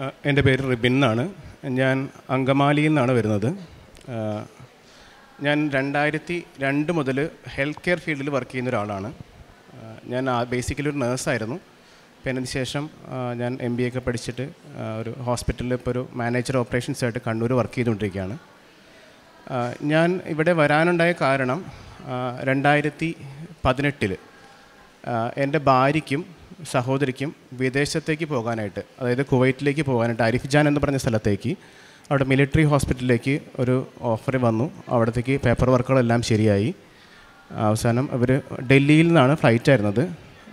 എൻ്റെ പേര് റിബിൻ എന്നാണ്. ഞാൻ അങ്കമാലിയിൽ നിന്നാണ് വരുന്നത്. ഞാൻ 2002 മുതൽ ഹെൽത്ത് കെയർ ഫീൽഡിൽ വർക്ക് ചെയ്യുന്ന ഒരാളാണ്. ഞാൻ ബേസിക്കലി ഒരു നേഴ്സായിരുന്നു. പിന്നെ അതിന് ശേഷം ഞാൻ MBA ഒക്കെ പഠിച്ചിട്ട് ഒരു ഹോസ്പിറ്റലിൽ ഇപ്പോൾ ഒരു മാനേജർ ഓപ്പറേഷൻസ് ആയിട്ട് കണ്ണൂർ വർക്ക് ചെയ്തുകൊണ്ടിരിക്കുകയാണ്. ഞാൻ ഇവിടെ വരാനുണ്ടായ കാരണം 2018 എൻ്റെ ഭാര്യയ്ക്കും സഹോദരിക്കും വിദേശത്തേക്ക് പോകാനായിട്ട്, അതായത് കുവൈറ്റിലേക്ക് പോകാനായിട്ട് അരിഫ്ജാൻ എന്ന് പറഞ്ഞ സ്ഥലത്തേക്ക്, അവിടെ മിലിറ്ററി ഹോസ്പിറ്റലിലേക്ക് ഒരു ഓഫർ വന്നു. അവിടത്തേക്ക് പേപ്പർ വർക്കുകളെല്ലാം ശരിയായി. അവസാനം അവർ ഡൽഹിയിൽ നിന്നാണ് ഫ്ലൈറ്റ് ആയിരുന്നത്.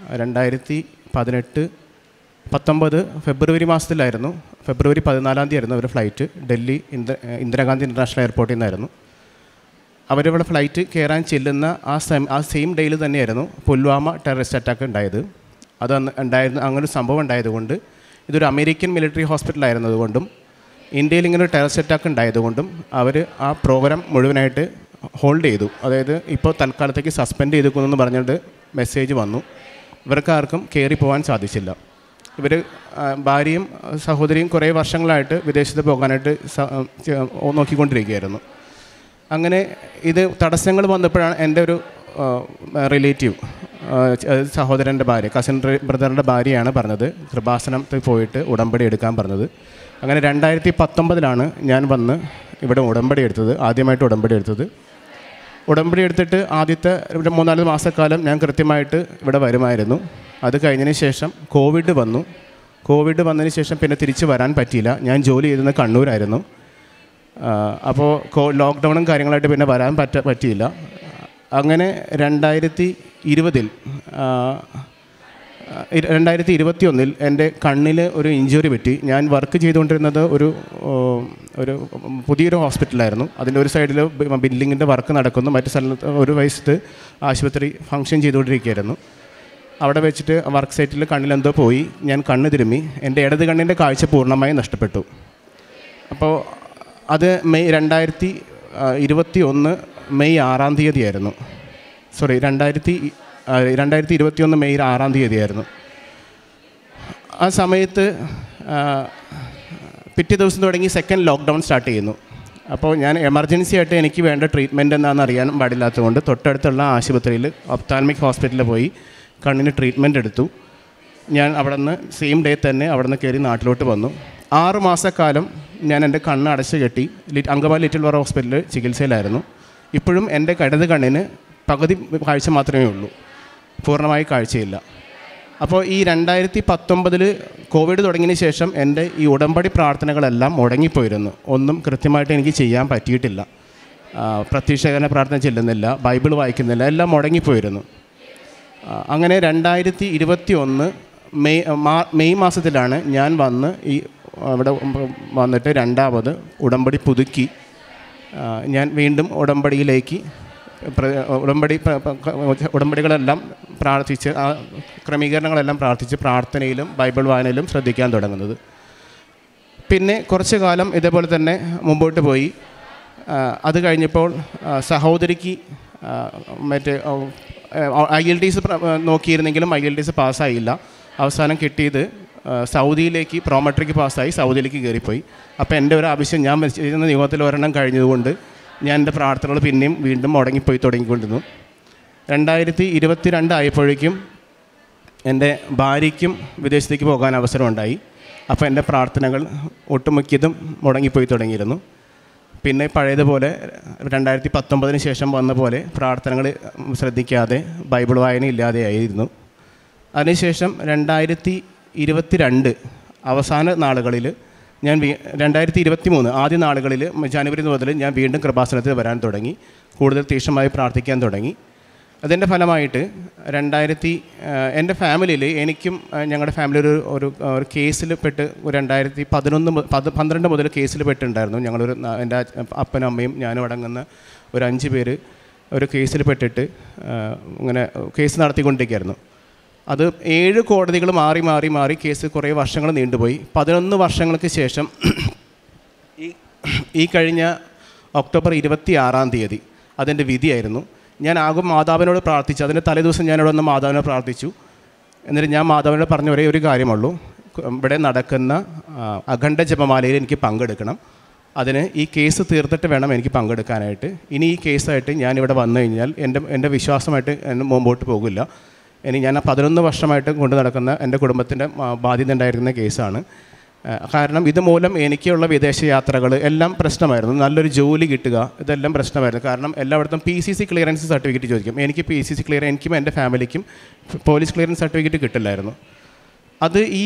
2019 ഫെബ്രുവരി മാസത്തിലായിരുന്നു. ഫെബ്രുവരി 14 ആയിരുന്നു അവർ ഫ്ലൈറ്റ്. ഡൽഹി ഇന്ദിരാഗാന്ധി ഇൻ്റർനാഷണൽ എയർപോർട്ടിൽ നിന്നായിരുന്നു. അവരിവിടെ ഫ്ലൈറ്റ് കയറാൻ ചെല്ലുന്ന ആ സെയിം ഡേയിൽ തന്നെയായിരുന്നു പുൽവാമ ടെററിസ്റ്റ് അറ്റാക്ക് ഉണ്ടായത്. ഉണ്ടായിരുന്നു. അങ്ങനൊരു സംഭവം ഉണ്ടായതുകൊണ്ട്, ഇതൊരു അമേരിക്കൻ മിലിറ്ററി ഹോസ്പിറ്റലായിരുന്നതുകൊണ്ടും ഇന്ത്യയിൽ ഇങ്ങനൊരു ടെററിസ്റ്റ് അറ്റാക്ക് ഉണ്ടായതുകൊണ്ടും അവർ ആ പ്രോഗ്രാം മുഴുവനായിട്ട് ഹോൾഡ് ചെയ്തു. അതായത് ഇപ്പോൾ തൽക്കാലത്തേക്ക് സസ്പെൻഡ് ചെയ്തിരിക്കുമെന്ന് പറഞ്ഞിട്ട് മെസ്സേജ് വന്നു. ഇവർക്കാർക്കും കയറി പോകാൻ സാധിച്ചില്ല. ഇവർ ഭാര്യയും സഹോദരിയും കുറേ വർഷങ്ങളായിട്ട് വിദേശത്ത് പോകാനായിട്ട് നോക്കിക്കൊണ്ടിരിക്കുകയായിരുന്നു. അങ്ങനെ ഇത് തടസ്സങ്ങൾ വന്നപ്പോഴാണ് എൻ്റെ ഒരു റിലേറ്റീവ്, സഹോദരൻ്റെ ഭാര്യ, കസിൻ ബ്രദറിൻ്റെ ഭാര്യയാണ് പറഞ്ഞത് കൃപാസനത്തിൽ പോയിട്ട് ഉടമ്പടി എടുക്കാൻ പറഞ്ഞത്. അങ്ങനെ 2019 ഞാൻ വന്ന് ഇവിടെ ഉടമ്പടി എടുത്തത്, ആദ്യമായിട്ട് ഉടമ്പടി എടുത്തത്. ഉടമ്പടി എടുത്തിട്ട് ആദ്യത്തെ 3-4 മാസക്കാലം ഞാൻ കൃത്യമായിട്ട് ഇവിടെ വരുമായിരുന്നു. അത് കഴിഞ്ഞതിന് ശേഷം കോവിഡ് വന്നു. കോവിഡ് വന്നതിന് ശേഷം പിന്നെ തിരിച്ച് വരാൻ പറ്റിയില്ല. ഞാൻ ജോലി ചെയ്തിരുന്നത് കണ്ണൂരായിരുന്നു. അപ്പോൾ ലോക്ക്ഡൗണും കാര്യങ്ങളായിട്ട് പിന്നെ വരാൻ പറ്റിയില്ല. അങ്ങനെ 2021 എൻ്റെ കണ്ണിൽ ഒരു ഇഞ്ചുറി പറ്റി. ഞാൻ വർക്ക് ചെയ്തുകൊണ്ടിരുന്നത് ഒരു പുതിയൊരു ഹോസ്പിറ്റലായിരുന്നു. അതിൻ്റെ ഒരു സൈഡിൽ ബിൽഡിങ്ങിൻ്റെ വർക്ക് നടക്കുന്നു, മറ്റു സ്ഥലത്ത് ഒരു വയസ്സത്ത് ആശുപത്രി ഫങ്ഷൻ ചെയ്തുകൊണ്ടിരിക്കുകയായിരുന്നു. അവിടെ വെച്ചിട്ട് വർക്ക് സൈറ്റിൽ കണ്ണിലെന്തോ പോയി. ഞാൻ കണ്ണ് തിരുമ്മി. എൻ്റെ ഇടത് കണ്ണിൻ്റെ കാഴ്ച പൂർണ്ണമായി നഷ്ടപ്പെട്ടു. അപ്പോൾ അത് 2021 മെയ് 6 ആയിരുന്നു. 2021 മെയ് 6 ആയിരുന്നു. ആ സമയത്ത് പിറ്റേ ദിവസം തുടങ്ങി സെക്കൻഡ് ലോക്ക്ഡൗൺ സ്റ്റാർട്ട് ചെയ്യുന്നു. അപ്പോൾ ഞാൻ എമർജൻസി ആയിട്ട് എനിക്ക് വേണ്ട ട്രീറ്റ്മെൻറ്റ് എന്താണെന്ന് അറിയാൻ പാടില്ലാത്തതുകൊണ്ട് തൊട്ടടുത്തുള്ള ആശുപത്രിയിൽ ഒപ്താൽമിക് ഹോസ്പിറ്റലിൽ പോയി കണ്ണിന് ട്രീറ്റ്മെൻറ്റ് എടുത്തു. ഞാൻ അവിടെ നിന്ന് സെയിം ഡേ തന്നെ അവിടെ നിന്ന് കയറി നാട്ടിലോട്ട് വന്നു. 6 മാസക്കാലം ഞാൻ എൻ്റെ കണ്ണ് അടച്ചു കെട്ടി അങ്കമാലി ലിറ്റിൽ വർ ഹോസ്പിറ്റലിൽ ചികിത്സയിലായിരുന്നു. ഇപ്പോഴും എൻ്റെ ഇടത് കണ്ണിന് പകുതി കാഴ്ച മാത്രമേ ഉള്ളൂ, പൂർണ്ണമായി കാഴ്ചയില്ല. അപ്പോൾ ഈ 2019 കോവിഡ് തുടങ്ങിയതിന് ശേഷം എൻ്റെ ഈ ഉടമ്പടി പ്രാർത്ഥനകളെല്ലാം മുടങ്ങിപ്പോയിരുന്നു. ഒന്നും കൃത്യമായിട്ട് എനിക്ക് ചെയ്യാൻ പറ്റിയിട്ടില്ല. പ്രത്യക്ഷീകരണ പ്രാർത്ഥന ചെല്ലുന്നില്ല, ബൈബിൾ വായിക്കുന്നില്ല, എല്ലാം മുടങ്ങിപ്പോയിരുന്നു. അങ്ങനെ 2021 മെയ് മാസത്തിലാണ് ഞാൻ വന്ന് ഇവിടെ വന്നിട്ട് രണ്ടാമത് ഉടമ്പടി പുതുക്കി ഞാൻ വീണ്ടും ഉടമ്പടികളെല്ലാം പ്രാർത്ഥിച്ച്, ആ ക്രമീകരണങ്ങളെല്ലാം പ്രാർത്ഥിച്ച് പ്രാർത്ഥനയിലും ബൈബിൾ വായനയിലും ശ്രദ്ധിക്കാൻ തുടങ്ങുന്നത്. പിന്നെ കുറച്ച് കാലം ഇതേപോലെ തന്നെ മുമ്പോട്ട് പോയി. അത് കഴിഞ്ഞപ്പോൾ സഹോദരിക്ക് മറ്റേ IELTS നോക്കിയിരുന്നെങ്കിലും IELTS പാസ്സായില്ല. അവസാനം കിട്ടിയത് സൗദിയിലേക്ക് പ്രോമെട്രിക്ക് പാസ്സായി സൗദിയിലേക്ക് കയറിപ്പോയി. അപ്പോൾ എൻ്റെ ഒരു ആവശ്യം, ഞാൻ ചെയ്യുന്ന നിയമത്തിൽ ഒരെണ്ണം കഴിഞ്ഞതുകൊണ്ട് ഞാൻ എൻ്റെ പ്രാർത്ഥനകൾ പിന്നെയും വീണ്ടും തുടങ്ങിക്കൊണ്ടിരുന്നു. 2022 ആയപ്പോഴേക്കും എൻ്റെ ഭാര്യയ്ക്കും വിദേശത്തേക്ക് പോകാൻ അവസരമുണ്ടായി. അപ്പോൾ എൻ്റെ പ്രാർത്ഥനകൾ ഒട്ടുമിക്കതും തുടങ്ങിയിരുന്നു. പിന്നെ പഴയതുപോലെ 2019 ശേഷം വന്ന പോലെ പ്രാർത്ഥനകൾ ശ്രദ്ധിക്കാതെ ബൈബിൾ വായന ഇല്ലാതെയായിരുന്നു. അതിനുശേഷം 2022 അവസാന നാളുകളിൽ ഞാൻ 2023 ആദ്യ നാളുകളിൽ ജനുവരി മുതൽ ഞാൻ വീണ്ടും കൃപാസനത്തിൽ വരാൻ തുടങ്ങി, കൂടുതൽ തീക്ഷണമായി പ്രാർത്ഥിക്കാൻ തുടങ്ങി. അതിൻ്റെ ഫലമായിട്ട് എൻ്റെ ഫാമിലിയിൽ എനിക്കും ഞങ്ങളുടെ ഫാമിലി ഒരു കേസിൽ പെട്ട് 2012 മുതൽ കേസിൽ പെട്ടിട്ടുണ്ടായിരുന്നു. എൻ്റെ അപ്പനും അമ്മയും ഞാനും അടങ്ങുന്ന ഒരു 5 പേര് ഒരു കേസിൽ പെട്ടിട്ട് ഇങ്ങനെ കേസ് നടത്തിക്കൊണ്ടിരിക്കുകയായിരുന്നു. അത് 7 കോടതികൾ മാറി കേസ് കുറേ വർഷങ്ങൾ നീണ്ടുപോയി. 11 വർഷങ്ങൾക്ക് ശേഷം ഈ കഴിഞ്ഞ ഒക്ടോബർ 26 അതിൻ്റെ വിധിയായിരുന്നു. ഞാൻ ആകും മാതാവിനോട് പ്രാർത്ഥിച്ചു. അതിൻ്റെ തലേദിവസം ഞാനിവിടെ വന്ന് മാതാവിനോട് പ്രാർത്ഥിച്ചു. എന്നിട്ട് ഞാൻ മാതാവിനോട് പറഞ്ഞ ഒരേ ഒരു കാര്യമുള്ളൂ, ഇവിടെ നടക്കുന്ന അഖണ്ഡ ജപമാലയിൽ എനിക്ക് പങ്കെടുക്കണം. അതിന് ഈ കേസ് തീർത്തിട്ട് വേണം എനിക്ക് പങ്കെടുക്കാനായിട്ട്. ഇനി ഈ കേസായിട്ട് ഞാനിവിടെ വന്നു കഴിഞ്ഞാൽ എൻ്റെ വിശ്വാസമായിട്ട് മുമ്പോട്ട് പോകില്ല. ഇനി ഞാൻ 11 വർഷമായിട്ട് കൊണ്ടു നടക്കുന്ന എൻ്റെ കുടുംബത്തിൻ്റെ ബാധ്യത ഉണ്ടായിരിക്കുന്ന കേസാണ്. കാരണം ഇതുമൂലം എനിക്കുള്ള വിദേശ യാത്രകൾ എല്ലാം പ്രശ്നമായിരുന്നു. നല്ലൊരു ജോലി കിട്ടുക ഇതെല്ലാം പ്രശ്നമായിരുന്നു. കാരണം എല്ലായിടത്തും PCC ക്ലിയറൻസ് സർട്ടിഫിക്കറ്റ് ചോദിക്കും. എനിക്ക് PCC ക്ലിയറൻസ്, എനിക്കും എൻ്റെ ഫാമിലിക്കും പോലീസ് ക്ലിയറൻസ് സർട്ടിഫിക്കറ്റ് കിട്ടില്ലായിരുന്നു. അത് ഈ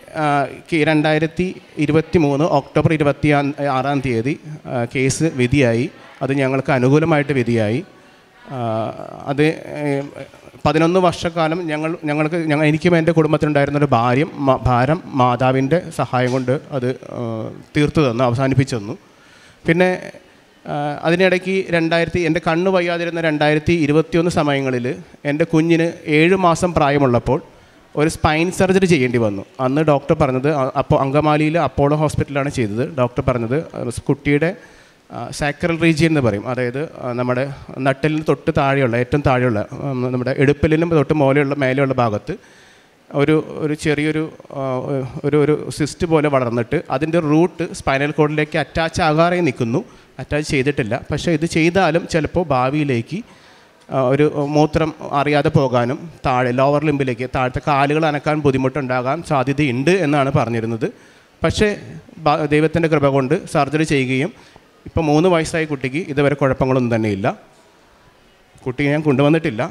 2023 ഒക്ടോബർ 26 കേസ് വിധിയായി. അത് ഞങ്ങൾക്ക് അനുകൂലമായിട്ട് വിധിയായി. അത് 11 വർഷക്കാലം എനിക്കും എൻ്റെ കുടുംബത്തിനുണ്ടായിരുന്നൊരു ഭാരം മാതാവിൻ്റെ സഹായം കൊണ്ട് അത് തീർത്തു തന്നു, അവസാനിപ്പിച്ചു തന്നു. പിന്നെ അതിനിടയ്ക്ക് എൻ്റെ കണ്ണ് വയ്യാതിരുന്ന 2021 സമയങ്ങളിൽ എൻ്റെ കുഞ്ഞിന് 7 മാസം പ്രായമുള്ളപ്പോൾ ഒരു സ്പൈൻ സർജറി ചെയ്യേണ്ടി വന്നു. അന്ന് ഡോക്ടർ പറഞ്ഞത്, അങ്കമാലിയിൽ അപ്പോളോ ഹോസ്പിറ്റലാണ് ചെയ്തത്. ഡോക്ടർ പറഞ്ഞത് കുട്ടിയുടെ സാക്രൽ റീജിയൻ എന്ന് പറയും, അതായത് നമ്മുടെ നട്ടലിന് തൊട്ട് താഴെയുള്ള, ഏറ്റവും താഴെയുള്ള, നമ്മുടെ ഇടുപ്പിലിനും തൊട്ട് മേലെയുള്ള ഭാഗത്ത് ഒരു ചെറിയൊരു ഒരു സിസ്റ്റ് പോലെ വളർന്നിട്ട് അതിൻ്റെ റൂട്ട് സ്പൈനൽ കോഡിലേക്ക് അറ്റാച്ച് ആകാതെ നിൽക്കുന്നു. അറ്റാച്ച് ചെയ്തിട്ടില്ല. പക്ഷേ ഇത് ചെയ്താലും ചിലപ്പോൾ ഭാവിയിലേക്ക് ഒരു മൂത്രം അറിയാതെ പോകാനും ലോവർ ലിംബിലേക്ക് താഴത്തെ കാലുകൾ അനക്കാൻ ബുദ്ധിമുട്ടുണ്ടാകാൻ സാധ്യതയുണ്ട് എന്നാണ് പറഞ്ഞിരുന്നത്. പക്ഷേ ദൈവത്തിൻ്റെ കൃപ കൊണ്ട് സർജറി ചെയ്യുകയും ഇപ്പോൾ 3 വയസ്സായ കുട്ടിക്ക് ഇതുവരെ കുഴപ്പങ്ങളൊന്നും തന്നെയില്ല. കുട്ടിയെ ഞാൻ കൊണ്ടുവന്നിട്ടില്ല.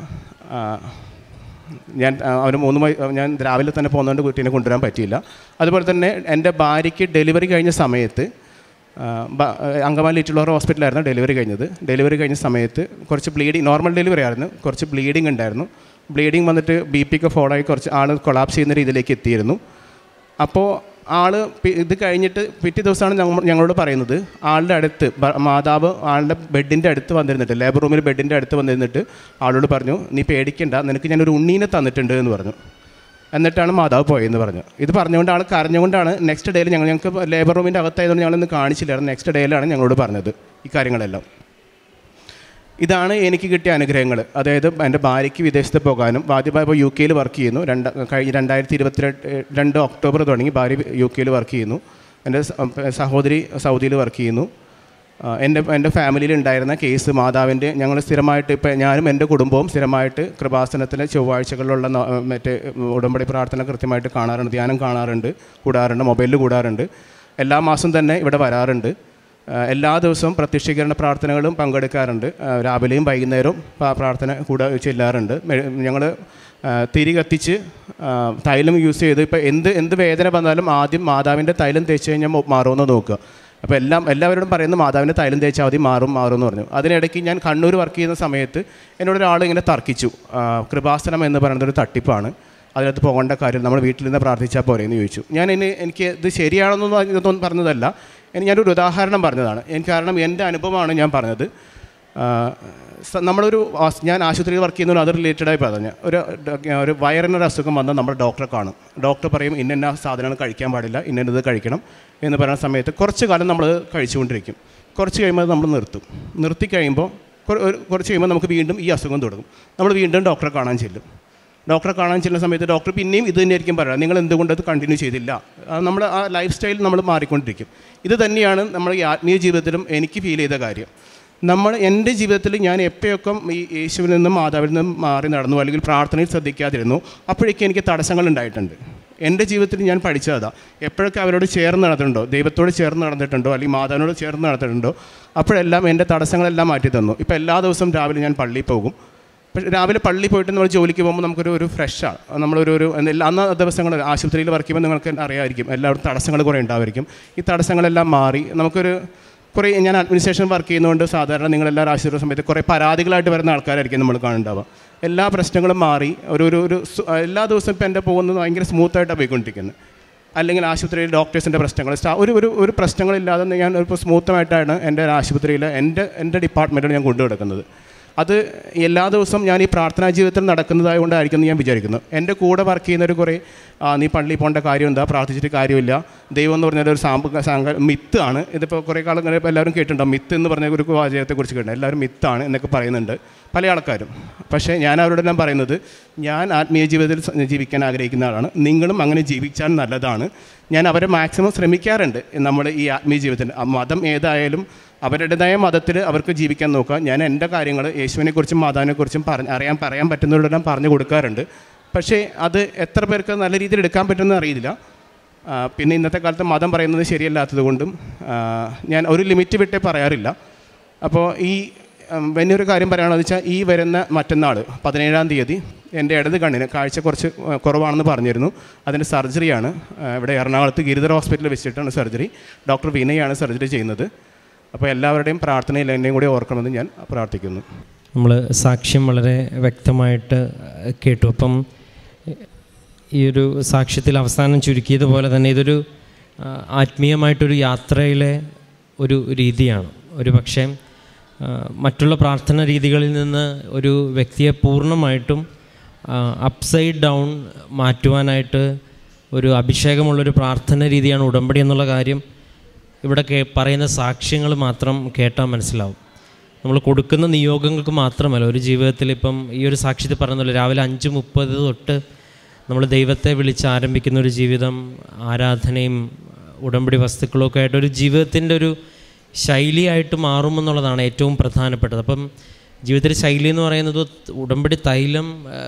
ഞാൻ രാവിലെ തന്നെ പോകുന്നതുകൊണ്ട് കുട്ടീനെ കൊണ്ടുവരാൻ പറ്റിയില്ല. അതുപോലെ തന്നെ എൻ്റെ ഭാര്യയ്ക്ക് ഡെലിവറി കഴിഞ്ഞ സമയത്ത് അങ്കമാലി ലിറ്റിൽ ഹോസ്പിറ്റലായിരുന്നു ഡെലിവറി കഴിഞ്ഞ സമയത്ത് കുറച്ച് നോർമൽ ഡെലിവറി ആയിരുന്നു, കുറച്ച് ബ്ലീഡിങ് ഉണ്ടായിരുന്നു. ബ്ലീഡിങ് വന്നിട്ട് BP ഒക്കെ ഫോളോ ആയി കുറച്ച് ആൾ കൊളാപ്സ് ചെയ്യുന്ന രീതിയിലേക്ക് എത്തിയിരുന്നു. അപ്പോൾ ഇത് കഴിഞ്ഞിട്ട് പിറ്റേ ദിവസമാണ് ഞങ്ങളോട് പറയുന്നത്, ആളുടെ അടുത്ത് മാതാവ് ആളുടെ ബെഡിൻ്റെ അടുത്ത് വന്നിരുന്നിട്ട്, ലേബർ റൂമിൽ ബെഡിൻ്റെ അടുത്ത് വന്നിരുന്നിട്ട് ആളോട് പറഞ്ഞു, നീ പേടിക്കണ്ട, നിനക്ക് ഞാനൊരു ഉണ്ണീനെ തന്നിട്ടുണ്ട് എന്ന് പറഞ്ഞു. എന്നിട്ടാണ് മാതാവ് പോയെന്ന് പറഞ്ഞു. ഇത് പറഞ്ഞുകൊണ്ട് ആൾ കരഞ്ഞുകൊണ്ടാണ് നെക്സ്റ്റ് ഡേയിൽ ഞങ്ങൾക്ക് ലേബർ റൂമിൻ്റെ അകത്തായതുകൊണ്ട് ഞങ്ങളൊന്ന് കാണിച്ചില്ലായിരുന്നു. നെക്സ്റ്റ് ഡേയിലാണ് ഞങ്ങളോട് പറഞ്ഞത് ഈ കാര്യങ്ങളെല്ലാം. ഇതാണ് എനിക്ക് കിട്ടിയ അനുഗ്രഹങ്ങൾ. അതായത് എൻ്റെ ഭാര്യയ്ക്ക് വിദേശത്ത് പോകാനും, ആദ്യമായി ഇപ്പോൾ UK വർക്ക് ചെയ്യുന്നു. കഴിഞ്ഞ 2022 ഒക്ടോബർ തുടങ്ങി ഭാര്യ UK വർക്ക് ചെയ്യുന്നു. എൻ്റെ സഹോദരി സൗദിയിൽ വർക്ക് ചെയ്യുന്നു. എൻ്റെ ഫാമിലിയിൽ ഉണ്ടായിരുന്ന കേസ് മാതാവിൻ്റെ ഞങ്ങൾ സ്ഥിരമായിട്ട് ഇപ്പോൾ ഞാനും എൻ്റെ കുടുംബവും സ്ഥിരമായിട്ട് കൃപാസനത്തിലെ ചൊവ്വാഴ്ചകളിലുള്ള മറ്റേ ഉടമ്പടി പ്രാർത്ഥന കൃത്യമായിട്ട് കാണാറുണ്ട്, ധ്യാനം കൂടാറുണ്ട്, മൊബൈലിൽ കൂടാറുണ്ട്. എല്ലാ മാസം തന്നെ ഇവിടെ വരാറുണ്ട്. എല്ലാ ദിവസവും പ്രത്യക്ഷീകരണ പ്രാർത്ഥനകളും പങ്കെടുക്കാറുണ്ട്. രാവിലെയും വൈകുന്നേരവും പ്രാർത്ഥന ചെല്ലാറുണ്ട്. ഞങ്ങൾ തിരി കത്തിച്ച് തൈലം യൂസ് ചെയ്ത് ഇപ്പോൾ എന്ത് വേദന വന്നാലും ആദ്യം മാതാവിൻ്റെ തൈലം തേച്ച് കഴിഞ്ഞാൽ മാറുമെന്ന് നോക്കുക. അപ്പോൾ എല്ലാവരോടും പറയുന്നത് മാതാവിൻ്റെ തൈലം തേച്ചാൽ മതി, മാറും എന്ന് പറഞ്ഞു. അതിനിടയ്ക്ക് ഞാൻ കണ്ണൂർ വർക്ക് ചെയ്യുന്ന സമയത്ത് എന്നോടൊരാൾ ഇങ്ങനെ തർക്കിച്ചു, കൃപാസനം എന്ന് പറയുന്നതൊരു തട്ടിപ്പാണ്, അതിനകത്ത് പോകേണ്ട കാര്യം നമ്മൾ വീട്ടിൽ നിന്ന് പ്രാർത്ഥിച്ചാൽ പോരെ എന്ന് ചോദിച്ചു. എനിക്ക് ഇത് ശരിയാണെന്നൊന്നും പറഞ്ഞതല്ല, ഞാനൊരു ഉദാഹരണം പറഞ്ഞതാണ്. കാരണം എൻ്റെ അനുഭവമാണ് ഞാൻ പറഞ്ഞത്. ഞാൻ ആശുപത്രിയിൽ വർക്ക് ചെയ്യുന്നതിന് അത് റിലേറ്റഡായി പറഞ്ഞ ഒരു വയറിനൊരു അസുഖം വന്നാൽ നമ്മൾ ഡോക്ടറെ കാണും. ഡോക്ടർ പറയും ഇന്ന സാധനങ്ങൾ കഴിക്കാൻ പാടില്ല, ഇന്നത് കഴിക്കണം എന്ന് പറയുന്ന സമയത്ത് കുറച്ച് കാലം നമ്മൾ കഴിച്ചുകൊണ്ടിരിക്കും. കുറച്ച് കഴിയുമ്പോൾ നമ്മൾ നിർത്തി കഴിയുമ്പോൾ കുറച്ച് കഴിയുമ്പോൾ നമുക്ക് വീണ്ടും ഈ അസുഖം തുടങ്ങും. നമ്മൾ വീണ്ടും ഡോക്ടറെ കാണാൻ ചെല്ലുന്ന സമയത്ത് ഡോക്ടർ പിന്നെയും ഇത് തന്നെയായിരിക്കും പറയുക, നിങ്ങൾ എന്തുകൊണ്ട് അത് കണ്ടിന്യൂ ചെയ്തില്ല. നമ്മൾ ആ ലൈഫ് സ്റ്റൈൽ നമ്മൾ മാറിക്കൊണ്ടിരിക്കും. ഇത് തന്നെയാണ് നമ്മുടെ ഈ ആത്മീയ ജീവിതത്തിലും എനിക്ക് ഫീൽ ചെയ്ത കാര്യം. എൻ്റെ ജീവിതത്തിൽ ഞാൻ എപ്പോഴൊക്കെ ഈ യേശുവിൽ നിന്നും മാതാവിൽ നിന്നും മാറി നടന്നു, അല്ലെങ്കിൽ പ്രാർത്ഥനയിൽ ശ്രദ്ധിക്കാതിരുന്നു, അപ്പോഴേക്കും എനിക്ക് തടസ്സങ്ങൾ ഉണ്ടായിട്ടുണ്ട്. എൻ്റെ ജീവിതത്തിൽ ഞാൻ പഠിച്ചതാണ്, എപ്പോഴൊക്കെ അവരോട് ചേർന്ന് നടന്നിട്ടുണ്ടോ, ദൈവത്തോട് ചേർന്ന് നടന്നിട്ടുണ്ടോ, അല്ലെങ്കിൽ മാതാവിനോട് ചേർന്ന് നടന്നിട്ടുണ്ടോ, അപ്പോഴെല്ലാം എൻ്റെ തടസ്സങ്ങളെല്ലാം മാറ്റി തന്നു. ഇപ്പോൾ എല്ലാ ദിവസവും രാവിലെ ഞാൻ പള്ളിയിൽ പോകും. പക്ഷേ രാവിലെ പള്ളിയിൽ പോയിട്ട് നമ്മൾ ജോലിക്ക് പോകുമ്പോൾ നമുക്കൊരു ഫ്രഷാണ്. അന്ന് ദിവസങ്ങൾ ആശുപത്രിയിൽ വർക്ക് ചെയ്യുമ്പോൾ നിങ്ങൾക്ക് അറിയാമായിരിക്കും, എല്ലാവരും തടസ്സങ്ങൾ കുറേ ഉണ്ടാവുമായിരിക്കും. ഈ തടസ്സങ്ങളെല്ലാം മാറി ഞാൻ അഡ്മിനിസ്ട്രേഷൻ വർക്ക് ചെയ്യുന്നതുകൊണ്ട് സാധാരണ നിങ്ങളെല്ലാവരും ആശുപത്രി സമയത്ത് കുറേ പരാതികളായിട്ട് വരുന്ന ആൾക്കാരായിരിക്കും നമ്മൾ കാണുന്നുണ്ടാവുക. എല്ലാ പ്രശ്നങ്ങളും മാറി എല്ലാ ദിവസവും ഇപ്പോൾ എൻ്റെ പോകുന്നത് ഭയങ്കര സ്മൂത്തായിട്ടാണ് പോയിക്കൊണ്ടിരിക്കുന്നത്. അല്ലെങ്കിൽ ആശുപത്രിയിൽ ഡോക്ടേഴ്സിൻ്റെ പ്രശ്നങ്ങൾ ഒരു പ്രശ്നങ്ങളില്ലാതെ ഞാൻ ഇപ്പോൾ സ്മൂത്തമായിട്ടാണ് എൻ്റെ ആശുപത്രിയിൽ എൻ്റെ ഡിപ്പാർട്ട്മെൻറ്റിൽ ഞാൻ കൊണ്ടുനടക്കുന്നത്. അത് എല്ലാ ദിവസവും ഞാൻ ഈ പ്രാർത്ഥനാ ജീവിതത്തിൽ നടക്കുന്നതായതുകൊണ്ടായിരിക്കും എന്ന് ഞാൻ വിചാരിക്കുന്നു. എൻ്റെ കൂടെ വർക്ക് ചെയ്യുന്നവർ കുറേ നീ പള്ളിയിൽ പോകേണ്ട കാര്യം എന്താ, പ്രാർത്ഥിച്ചിട്ട് കാര്യമില്ല, ദൈവം എന്ന് പറഞ്ഞാൽ ഒരു മിത്താണ്. ഇതിപ്പോൾ കുറേ കാലം ഇങ്ങനെ എല്ലാവരും കേട്ടിട്ടുണ്ടാവും, മിത്ത് എന്ന് പറഞ്ഞ ഒരു വാചകത്തെക്കുറിച്ച് കേട്ടിട്ടുണ്ട്. എല്ലാവരും മിത്താണ് എന്നൊക്കെ പറയുന്നുണ്ട് പല ആൾക്കാരും. പക്ഷേ ഞാൻ അവരോടെല്ലാം പറയുന്നത്, ഞാൻ ആത്മീയ ജീവിതത്തിൽ ജീവിക്കാൻ ആഗ്രഹിക്കുന്ന ആളാണ്, നിങ്ങളും അങ്ങനെ ജീവിച്ചാൽ നല്ലതാണ്. ഞാൻ അവരെ മാക്സിമം ശ്രമിക്കാറുണ്ട് നമ്മുടെ ഈ ആത്മീയ ജീവിതത്തിൽ. മതം ഏതായാലും അവരുടേതായ മതത്തിൽ അവർക്ക് ജീവിക്കാൻ നോക്കുക. ഞാൻ എൻ്റെ കാര്യങ്ങൾ യേശുവിനെക്കുറിച്ചും മാതാവിനെക്കുറിച്ചും പറയാൻ പറ്റുന്നവരോടെല്ലാം പറഞ്ഞു കൊടുക്കാറുണ്ട്. പക്ഷേ അത് എത്ര പേർക്ക് നല്ല രീതിയിൽ എടുക്കാൻ പറ്റുമെന്ന് അറിയില്ല. പിന്നെ ഇന്നത്തെ കാലത്ത് മതം പറയുന്നത് ശരിയല്ലാത്തത് കൊണ്ടും ഞാൻ ഒരു ലിമിറ്റ് വിട്ടേ പറയാറില്ല. അപ്പോൾ ഈ വലിയൊരു കാര്യം പറയുകയാണെന്ന് വെച്ചാൽ, ഈ വരുന്ന മറ്റന്നാൾ 17-ാം തീയതി എൻ്റെ ഇടത് കണ്ണിന് കാഴ്ച കുറച്ച് കുറവാണെന്ന് പറഞ്ഞിരുന്നു. അതിൻ്റെ സർജറിയാണ്. ഇവിടെ എറണാകുളത്ത് ഗിരിധർ ഹോസ്പിറ്റലിൽ വെച്ചിട്ടാണ് സർജറി. ഡോക്ടർ വിനയാണ് സർജറി ചെയ്യുന്നത്. അപ്പോൾ എല്ലാവരുടെയും പ്രാർത്ഥനയിൽ എന്നെയും കൂടി ഓർക്കണമെന്ന് ഞാൻ പ്രാർത്ഥിക്കുന്നു. നമ്മൾ സാക്ഷ്യം വളരെ വ്യക്തമായിട്ട് കേട്ടു. അപ്പം ഈ ഒരു സാക്ഷ്യത്തിൽ അവസാനം ചുരുക്കിയതുപോലെ തന്നെ ഇതൊരു ആത്മീയമായിട്ടൊരു യാത്രയിലെ ഒരു രീതിയാണ്. ഒരു പക്ഷേ മറ്റുള്ള പ്രാർത്ഥന രീതികളിൽ നിന്ന് ഒരു വ്യക്തിയെ പൂർണ്ണമായിട്ടും അപ്സൈഡ് ഡൗൺ മാറ്റുവാനായിട്ട് ഒരു അഭിഷേകമുള്ളൊരു പ്രാർത്ഥന രീതിയാണ് ഉടമ്പടി എന്നുള്ള കാര്യം ഇവിടെ പറയുന്ന സാക്ഷ്യങ്ങൾ മാത്രം കേട്ടാൽ മനസ്സിലാവും. നമ്മൾ കൊടുക്കുന്ന നിയോഗങ്ങൾക്ക് മാത്രമല്ല, ഒരു ജീവിതത്തിൽ ഇപ്പം ഈ ഒരു സാക്ഷ്യത്തിൽ പറയുന്നല്ലോ, രാവിലെ 5:30 തൊട്ട് നമ്മൾ ദൈവത്തെ വിളിച്ച് ആരംഭിക്കുന്ന ഒരു ജീവിതം ആരാധനയും ഉടമ്പടി വസ്തുക്കളൊക്കെ ആയിട്ട് ഒരു ജീവിതത്തിൻ്റെ ഒരു ശൈലിയായിട്ട് മാറുമെന്നുള്ളതാണ് ഏറ്റവും പ്രധാനപ്പെട്ടത്. അപ്പം ജീവിതത്തിലെ ശൈലി എന്ന് പറയുന്നത് ഉടമ്പടി തൈലം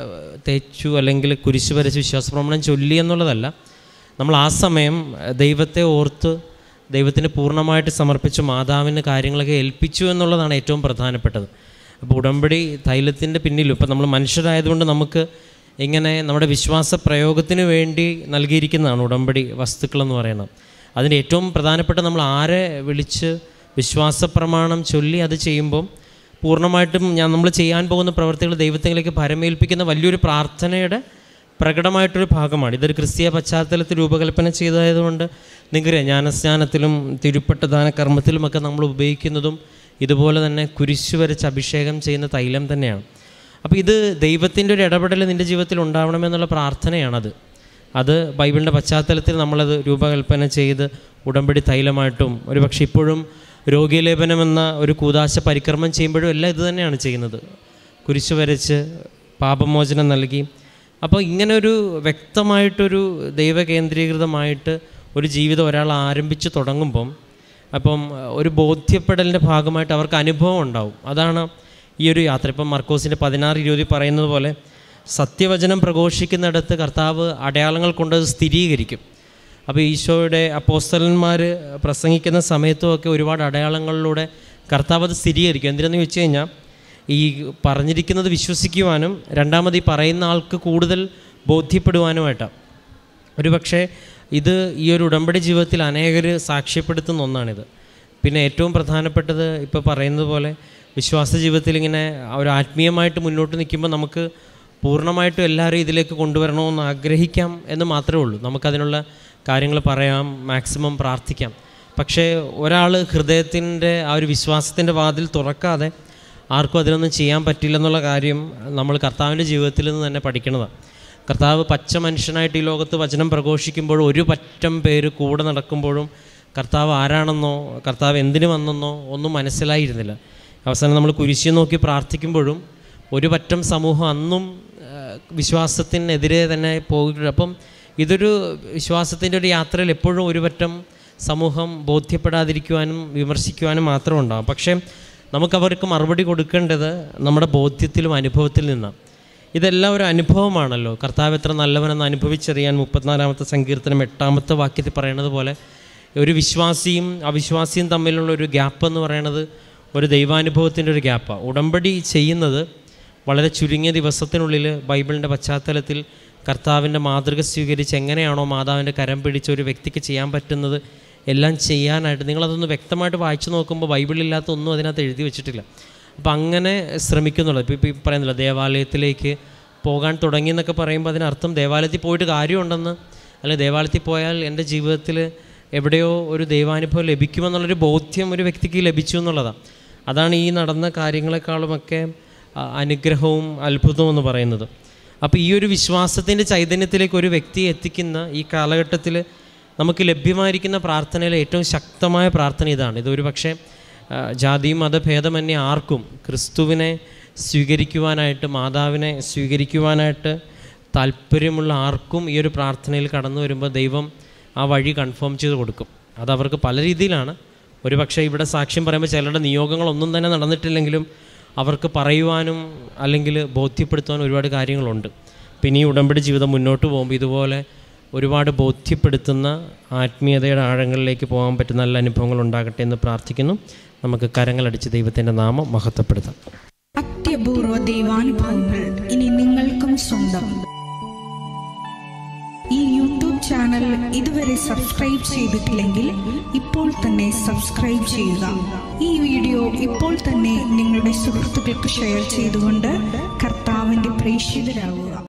തേച്ചു അല്ലെങ്കിൽ കുരിശ് വരച്ച് വിശ്വാസപ്രമാണം ചൊല്ലി എന്നുള്ളതല്ല. നമ്മൾ ആ സമയം ദൈവത്തെ ഓർത്ത് ദൈവത്തിന് പൂർണ്ണമായിട്ട് സമർപ്പിച്ച് മാതാവിന് കാര്യങ്ങളൊക്കെ ഏൽപ്പിച്ചു എന്നുള്ളതാണ് ഏറ്റവും പ്രധാനപ്പെട്ടത്. അപ്പോൾ ഉടമ്പടി തൈലത്തിൻ്റെ പിന്നിലും ഇപ്പം നമ്മൾ മനുഷ്യരായതുകൊണ്ട് നമുക്ക് ഇങ്ങനെ നമ്മുടെ വിശ്വാസ പ്രയോഗത്തിന് വേണ്ടി നൽകിയിരിക്കുന്നതാണ് ഉടമ്പടി വസ്തുക്കളെന്ന് പറയുന്നത്. അതിൻ്റെ ഏറ്റവും പ്രധാനപ്പെട്ട നമ്മൾ ആരെ വിളിച്ച് വിശ്വാസപ്രമാണം ചൊല്ലി അത് ചെയ്യുമ്പം പൂർണ്ണമായിട്ടും നമ്മൾ ചെയ്യാൻ പോകുന്ന പ്രവൃത്തികൾ ദൈവത്തിലേക്ക് പരമേൽപ്പിക്കുന്ന വലിയൊരു പ്രാർത്ഥനയുടെ പ്രകടമായിട്ടൊരു ഭാഗമാണ്. ഇതൊരു ക്രിസ്തീയ പശ്ചാത്തലത്തിൽ രൂപകൽപ്പന ചെയ്തതായതുകൊണ്ട് നിങ്ങൾക്കറിയാം, ജ്ഞാനസ്നാനത്തിലും തിരുപ്പട്ടദാന കർമ്മത്തിലുമൊക്കെ നമ്മൾ ഉപയോഗിക്കുന്നതും ഇതുപോലെ തന്നെ കുരിശു വരച്ച് അഭിഷേകം ചെയ്യുന്ന തൈലം തന്നെയാണ്. അപ്പോൾ ഇത് ദൈവത്തിൻ്റെ ഒരു ഇടപെടൽ നിൻ്റെ ജീവിതത്തിൽ ഉണ്ടാവണമെന്നുള്ള പ്രാർത്ഥനയാണത്. അത് ബൈബിളിൻ്റെ പശ്ചാത്തലത്തിൽ നമ്മളത് രൂപകൽപ്പന ചെയ്ത് ഉടമ്പടി തൈലമായിട്ടും ഒരുപക്ഷെ ഇപ്പോഴും രോഗീലേപനം എന്ന ഒരു കൂദാശ പരിക്രമം ചെയ്യുമ്പോഴും എല്ലാം ഇത് തന്നെയാണ് ചെയ്യുന്നത്. കുരിശു വരച്ച് പാപമോചനം നൽകി. അപ്പോൾ ഇങ്ങനെ ഒരു വ്യക്തമായിട്ടൊരു ദൈവകേന്ദ്രീകൃതമായിട്ട് ഒരു ജീവിതം ഒരാൾ ആരംഭിച്ച് തുടങ്ങുമ്പം അപ്പം ഒരു ബോധ്യപ്പെടലിൻ്റെ ഭാഗമായിട്ട് അവർക്ക് അനുഭവം ഉണ്ടാവും. അതാണ് ഈ ഒരു യാത്ര. ഇപ്പം മർക്കോസിൻ്റെ 16:20 പറയുന്നത് പോലെ സത്യവചനം പ്രഘോഷിക്കുന്നിടത്ത് കർത്താവ് അടയാളങ്ങൾ കൊണ്ട് അത് സ്ഥിരീകരിക്കും. അപ്പോൾ ഈശോയുടെ അപ്പോസ്തലന്മാർ പ്രസംഗിക്കുന്ന സമയത്തുമൊക്കെ ഒരുപാട് അടയാളങ്ങളിലൂടെ കർത്താവ് അത് സ്ഥിരീകരിക്കും. എന്തിനെന്ന് ചോദിച്ചു കഴിഞ്ഞാൽ, ഈ പറഞ്ഞിരിക്കുന്നത് വിശ്വസിക്കുവാനും രണ്ടാമത് ഈ പറയുന്ന ആൾക്ക് കൂടുതൽ ബോധ്യപ്പെടുവാനുമായിട്ടാണ്. ഒരുപക്ഷെ ഇത് ഈ ഒരു ഉടമ്പടി ജീവിതത്തിൽ അനേകർ സാക്ഷ്യപ്പെടുത്തുന്ന ഒന്നാണിത്. പിന്നെ ഏറ്റവും പ്രധാനപ്പെട്ടത് ഇപ്പോൾ പറയുന്നത് പോലെ വിശ്വാസ ജീവിതത്തിൽ ഇങ്ങനെ ഒരു ആത്മീയമായിട്ട് മുന്നോട്ട് നിൽക്കുമ്പോൾ നമുക്ക് പൂർണ്ണമായിട്ടും എല്ലാവരും ഇതിലേക്ക് കൊണ്ടുവരണമെന്ന് ആഗ്രഹിക്കാം എന്ന് മാത്രമേ ഉള്ളൂ. നമുക്കതിനുള്ള കാര്യങ്ങൾ പറയാം, മാക്സിമം പ്രാർത്ഥിക്കാം. പക്ഷേ ഒരാൾ ഹൃദയത്തിൻ്റെ ആ ഒരു വിശ്വാസത്തിൻ്റെ വാതിൽ തുറക്കാതെ ആർക്കും അതിനൊന്നും ചെയ്യാൻ പറ്റില്ലെന്നുള്ള കാര്യം നമ്മൾ കർത്താവിൻ്റെ ജീവിതത്തിൽ നിന്ന് തന്നെ പഠിക്കണതാണ്. കർത്താവ് പച്ച മനുഷ്യനായിട്ട് ഈ ലോകത്ത് വചനം പ്രഘോഷിക്കുമ്പോഴും ഒരു പറ്റം പേര് കൂടെ നടക്കുമ്പോഴും കർത്താവ് ആരാണെന്നോ കർത്താവ് എന്തിനു വന്നെന്നോ ഒന്നും മനസ്സിലായിരുന്നില്ല. അവസാനം നമ്മൾ കുരിശിയെ നോക്കി പ്രാർത്ഥിക്കുമ്പോഴും ഒരു പറ്റം സമൂഹം അന്നും വിശ്വാസത്തിനെതിരെ തന്നെ പോയിട്ടുണ്ട്. അപ്പം ഇതൊരു വിശ്വാസത്തിൻ്റെ ഒരു യാത്രയിൽ എപ്പോഴും ഒരു പറ്റം സമൂഹം ബോധ്യപ്പെടാതിരിക്കുവാനും വിമർശിക്കുവാനും മാത്രം ഉണ്ടാകും. പക്ഷേ നമുക്കവർക്ക് മറുപടി കൊടുക്കേണ്ടത് നമ്മുടെ ബോധ്യത്തിലും അനുഭവത്തിൽ നിന്നാണ്. ഇതെല്ലാം ഒരു അനുഭവമാണല്ലോ. കർത്താവ് എത്ര നല്ലവനെന്ന് അനുഭവിച്ചറിയാൻ 34-ാമത്തെ സങ്കീർത്തനം 8-ാമത്തെ വാക്യത്തിൽ പറയണത് പോലെ ഒരു വിശ്വാസിയും അവിശ്വാസിയും തമ്മിലുള്ള ഒരു ഗ്യാപ്പ് എന്ന് പറയണത് ഒരു ദൈവാനുഭവത്തിൻ്റെ ഒരു ഗ്യാപ്പാണ്. ഉടമ്പടി ചെയ്യുന്നത് വളരെ ചുരുങ്ങിയ ദിവസത്തിനുള്ളിൽ ബൈബിളിൻ്റെ പശ്ചാത്തലത്തിൽ കർത്താവിൻ്റെ മാതൃക സ്വീകരിച്ച് എങ്ങനെയാണോ മാതാവിൻ്റെ കരം പിടിച്ച ഒരു വ്യക്തിക്ക് ചെയ്യാൻ പറ്റുന്നത് എല്ലാം ചെയ്യാനായിട്ട് നിങ്ങളതൊന്ന് വ്യക്തമായിട്ട് വായിച്ചു നോക്കുമ്പോൾ ബൈബിളില്ലാത്ത ഒന്നും അതിനകത്ത് എഴുതി വെച്ചിട്ടില്ല. അപ്പം അങ്ങനെ ശ്രമിക്കുന്നുള്ളത്. ഇപ്പോൾ ഈ പറയുന്നില്ല ദേവാലയത്തിലേക്ക് പോകാൻ തുടങ്ങി എന്നൊക്കെ പറയുമ്പോൾ അതിനർത്ഥം ദേവാലയത്തിൽ പോയിട്ട് കാര്യമുണ്ടെന്ന്, അല്ലെങ്കിൽ ദേവാലയത്തിൽ പോയാൽ എൻ്റെ ജീവിതത്തിൽ എവിടെയോ ഒരു ദൈവാനുഭവം ലഭിക്കുമെന്നുള്ളൊരു ബോധ്യം ഒരു വ്യക്തിക്ക് ലഭിച്ചു എന്നുള്ളതാണ്. അതാണ് ഈ നടന്ന കാര്യങ്ങളെക്കാളുമൊക്കെ അനുഗ്രഹവും അത്ഭുതവും എന്ന് പറയുന്നത്. അപ്പോൾ ഈ ഒരു വിശ്വാസത്തിൻ്റെ ചൈതന്യത്തിലേക്ക് ഒരു വ്യക്തിയെ എത്തിക്കുന്ന ഈ കാലഘട്ടത്തിൽ നമുക്ക് ലഭ്യമായിരിക്കുന്ന പ്രാർത്ഥനയിലെ ഏറ്റവും ശക്തമായ പ്രാർത്ഥന ഇതാണ്. ഇതൊരു പക്ഷേ ജാതി മതഭേദമന്യേ ആർക്കും ക്രിസ്തുവിനെ സ്വീകരിക്കുവാനായിട്ട്, മാതാവിനെ സ്വീകരിക്കുവാനായിട്ട് താല്പര്യമുള്ള ആർക്കും ഈ ഒരു പ്രാർത്ഥനയിൽ കടന്നു വരുമ്പോൾ ദൈവം ആ വഴി കൺഫേം ചെയ്ത് കൊടുക്കും. അതവർക്ക് പല രീതിയിലാണ്. ഒരു പക്ഷേ ഇവിടെ സാക്ഷ്യം പറയുമ്പോൾ ചിലരുടെ നിയോഗങ്ങളൊന്നും തന്നെ നടന്നിട്ടില്ലെങ്കിലും അവർക്ക് പറയുവാനും അല്ലെങ്കിൽ ബോധ്യപ്പെടുത്തുവാനും ഒരുപാട് കാര്യങ്ങളുണ്ട്. പിന്നെ ഈ ഉടമ്പടി ജീവിതം മുന്നോട്ട് പോകുമ്പോൾ ഇതുപോലെ ഒരുപാട് ബോധ്യപ്പെടുത്തുന്ന ആത്മീയതയുടെ ആഴങ്ങളിലേക്ക് പോകാൻ പറ്റുന്ന നല്ല അനുഭവങ്ങൾ ഉണ്ടാകട്ടെ എന്ന് പ്രാർത്ഥിക്കുന്നു. നമുക്ക് കരങ്ങളടിച്ച് ദൈവത്തിൻ്റെ നാമം മഹത്വപ്പെടുത്താം. അത്യപൂർവ ദൈവാനുഭവങ്ങൾ ഇനി നിങ്ങൾക്കും സ്വന്തം. ഈ യൂട്യൂബ് ചാനൽ ഇതുവരെ സബ്സ്ക്രൈബ് ചെയ്തിട്ടില്ലെങ്കിൽ ഇപ്പോൾ തന്നെ സബ്സ്ക്രൈബ് ചെയ്യുക. ഈ വീഡിയോ ഇപ്പോൾ തന്നെ നിങ്ങളുടെ സുഹൃത്തുക്കൾക്ക് ഷെയർ ചെയ്തുകൊണ്ട് കർത്താവിൻ്റെ പ്രേക്ഷിതരാകുക.